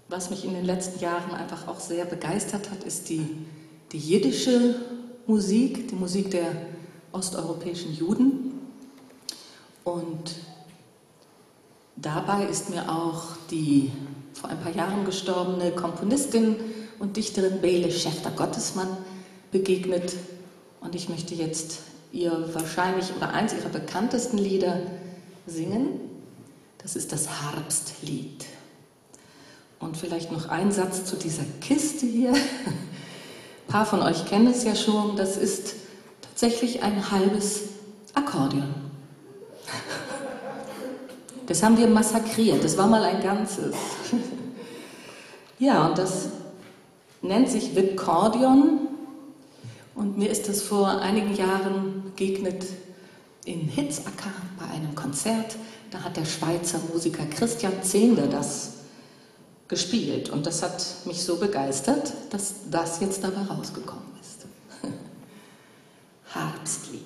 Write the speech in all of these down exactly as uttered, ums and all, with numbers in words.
was mich in den letzten Jahren einfach auch sehr begeistert hat, ist die, die jiddische Musik, die Musik der osteuropäischen Juden. Und dabei ist mir auch die vor ein paar Jahren gestorbene Komponistin und Dichterin Bele Schäfter-Gottesmann begegnet. Und ich möchte jetzt ihr wahrscheinlich oder eins ihrer bekanntesten Lieder singen. Das ist das Harbstlied. Und vielleicht noch ein Satz zu dieser Kiste hier. Ein paar von euch kennen es ja schon. Das ist tatsächlich ein halbes Akkordeon. Das haben wir massakriert. Das war mal ein ganzes. Ja, und das nennt sich Wipkordeon. Und mir ist das vor einigen Jahren begegnet in Hitzacker bei einem Konzert. Da hat der Schweizer Musiker Christian Zehnder das gespielt. Und das hat mich so begeistert, dass das jetzt dabei rausgekommen ist. Harbstlied.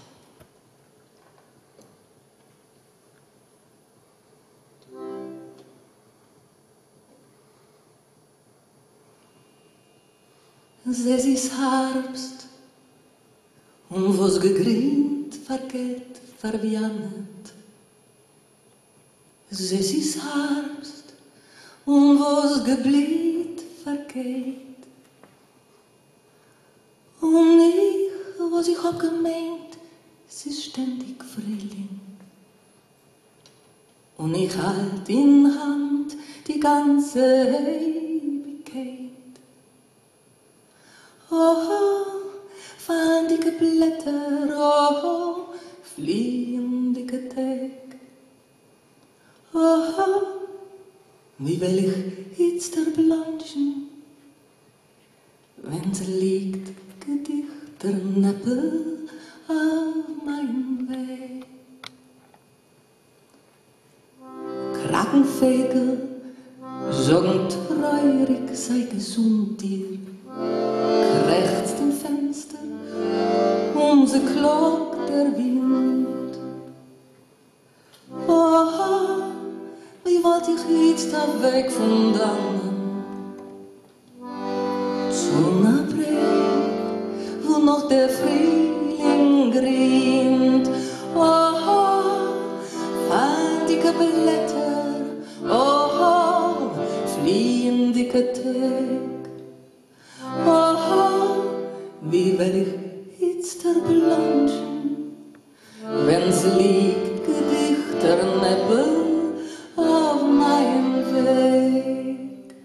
Es ist Herbst, und was gegrint, vergeht, verwianet. Es ist Herbst, und was geblieht, vergeht. Und ich, was ich hab gemeint, es ist ständig Frühling. Und ich halt in Hand die ganze Ewigkeit. Oh, fandige Blätter, oh, fliegendige Tag. Oh, wie will ich jetzt erblanchen, wenn sie liegt, gedichter Neppel auf meinem Weg. Krakenvögel sagen treurig, sei gesund dir. Rechts dem Fenster, um sie klagt der Wind. Oh, wie wollt ich jetzt da weg von dannen? Zum April, wo noch der Frühling grient. Oh, faltige Blätter, oh, fliehendicke Tag. Oh, wie will ich jetzt erblanchen, wenn's liegt gedichter Nebel auf meinem Weg.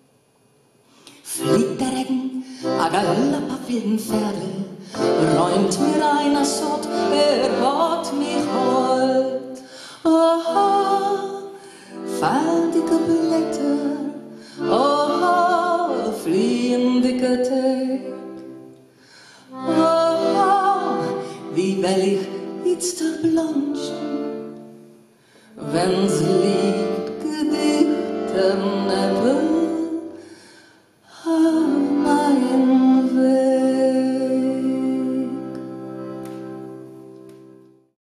Fliegt der Regen, a Galopp auf jeden Pferdl, räumt mir einer Sott, er hat mich heut. Oh, faltige Blätter, oh, fliehendicke Tag. Oh, wie will ich jetzt erblanchen, wenn's liegt gedichter